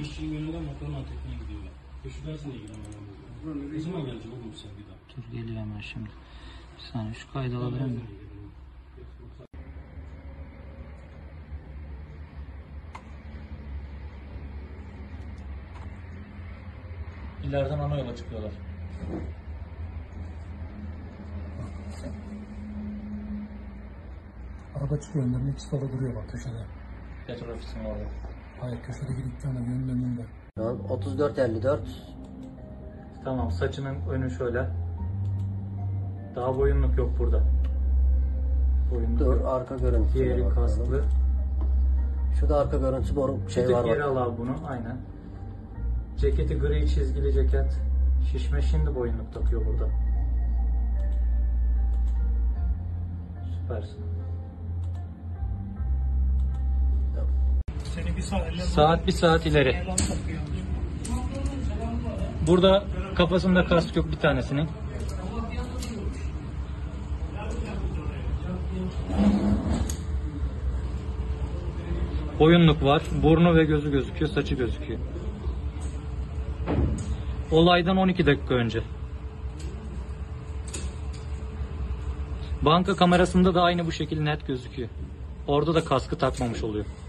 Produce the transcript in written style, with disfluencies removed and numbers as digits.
işçinin önünden motorun antetine gidiyorlar. Şu dersine ilgilenmem. Ne zaman gelecek oğlum sen bir daha? Dur geliyor hemen şimdi. Bir saniye şu kaydı alabilir miyim? İleriden ana yola çıkıyorlar. Araba çıkıyor önlerinde, ikisi de duruyor bak köşede. Petrol ofisinin orada. Hayır, köşedeki dükkanın önünde. 34-54. Tamam, saçının önü şöyle. Daha boyunluk yok burada. Boyunluk Dur, yok. arka görüntüsü. Diğeri kasklı. Şu da arka görüntüsü, boru Bir şey tık var geri bak. al abi bunu, aynen. Ceketi gri çizgili ceket. Şişme, şimdi boyunluk takıyor burada. Süpersin. Seni bir Saat 1 saat ileri. Burada kafasında kask yok bir tanesinin. Boyunluk var. Burnu ve gözü gözüküyor, saçı gözüküyor. Olaydan 12 dakika önce. Banka kamerasında da aynı bu şekilde net gözüküyor. Orada da kaskı takmamış oluyor.